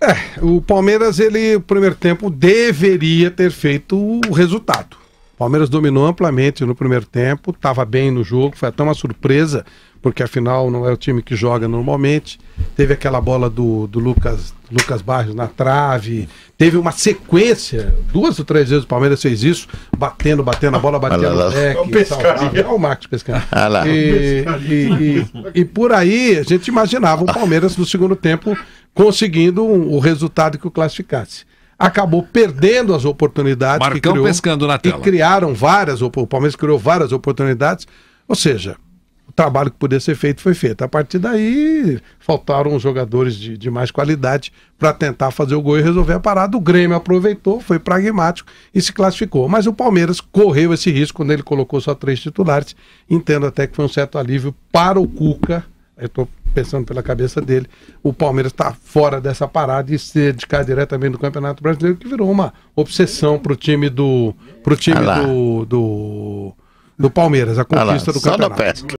O Palmeiras, o primeiro tempo, deveria ter feito o resultado. O Palmeiras dominou amplamente no primeiro tempo, estava bem no jogo, foi até uma surpresa, porque afinal não é o time que joga normalmente. Teve aquela bola do Lucas Barros na trave, teve uma sequência, 2 ou 3 vezes o Palmeiras fez isso, batendo a bola, batendo no deck. Olha o Marcos pescando. E por aí a gente imaginava o Palmeiras no segundo tempo conseguindo o resultado que o classificasse. Acabou perdendo as oportunidades. Marcão pescando na tela. E criaram o Palmeiras criou várias oportunidades, ou seja, o trabalho que podia ser feito foi feito. A partir daí, faltaram os jogadores de mais qualidade para tentar fazer o gol e resolver a parada. O Grêmio aproveitou, foi pragmático e se classificou. Mas o Palmeiras correu esse risco quando ele colocou só 3 titulares. Entendo até que foi um certo alívio para o Cuca. Eu estou pensando pela cabeça dele. O Palmeiras está fora dessa parada e se dedicar diretamente no Campeonato Brasileiro, que virou uma obsessão para o time do Palmeiras, a conquista do campeonato.